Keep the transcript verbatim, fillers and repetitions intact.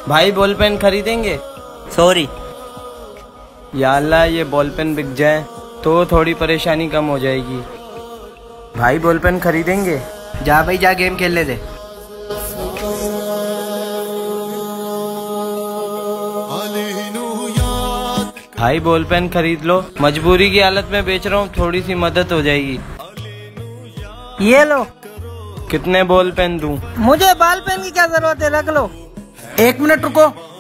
भाई ball pen खरीदेंगे? Sorry. या अल्लाह, ये बॉल पेन बिक जाए तो थोड़ी परेशानी कम हो जाएगी। भाई बॉल पेन खरीदेंगे? जा भाई जा, गेम खेल ले दे। भाई बॉल पेन खरीद लो, मजबूरी की हालत में बेच रहा हूँ, थोड़ी सी मदद हो जाएगी। ये लो। कितने बॉल पेन दूं? मुझे बॉल पेन की क्या जरूरत है, रख लो। एक मिनट रुको।